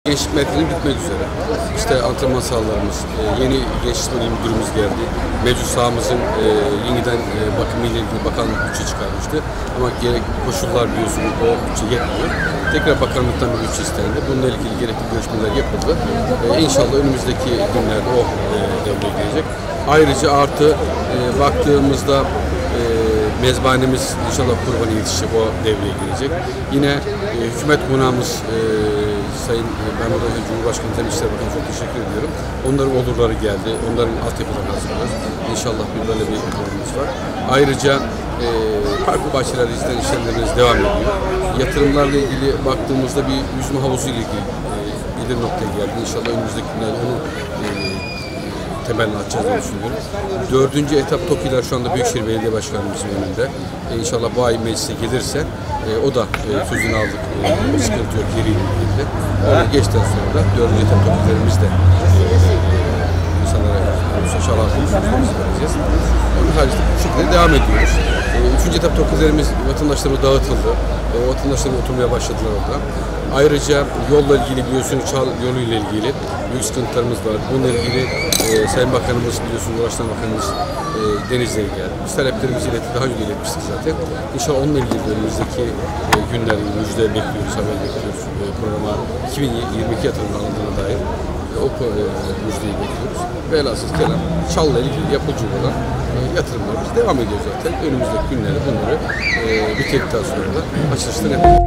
Gençlik merkezi bitmek üzere. İşte antrenman sahalarımız, yeni gençlik müdürümüz geldi. Mevcut sahamızın yeniden bakımıyla ilgili bakanlık bütçe çıkarmıştı. Ama gerek koşullar biliyorsunuz o bütçe yetmiyor. Tekrar bakanlıktan bir bütçe istendi. Bununla ilgili gerekli görüşmeler yapıldı. İnşallah önümüzdeki günlerde o devreye girecek. Ayrıca artı baktığımızda mezbanemiz inşallah kurbana yetişecek, o devreye girecek. Yine hükümet konağımız Sayın ben burada Cumhurbaşkanı Temel İşler Bakanı çok teşekkür ediyorum. Onların olurları geldi. Onların altyapılarını hazırlıyoruz. İnşallah böyle bir planımız var. Ayrıca park bahçeler izlenen işlemlerimiz devam ediyor. Yatırımlarla ilgili baktığımızda bir yüzme havuzu ile ilgili bir noktaya geldi. İnşallah önümüzdeki günlerde onu temelini atacağız diye düşünüyorum. 4. etap TOKİ'ler şu anda Büyükşehir Belediye Başkanımızın önünde. İnşallah bu ay meclise gelirse o da sözünü aldık. Sıkıntı yok yeriyle ilgili. Onu geçten sonra da 4. etap TOKİ'lerimiz de insanlara inşallah vereceğiz. Onun haricinde bu şekilde devam ediyoruz. 3. etap TOKİ'lerimiz vatandaşlarımıza dağıtıldı. O vatandaşlarımız oturmaya başladılar orada. Ayrıca yolla ilgili biliyorsunuz Çal yolu ile ilgili büyük sıkıntılarımız var. Bununla ilgili Sayın Bakanımız biliyorsunuz Ulaştırma Bakanımız Denizli'ye geldi. Biz taleplerimizi iletti, daha önce iletmiştik zaten. İnşallah onunla ilgili önümüzdeki günlerin müjde bekliyoruz, haber bekliyoruz. Programa 2022 yatırım alındığına dair o müjdeyi bekliyoruz. Velhasıl kelam Çal'la ilgili yapılacak olan yatırımlarımız devam ediyor zaten. Önümüzdeki günlerde bunları bitirdikten sonra da açılışlar yapacağız.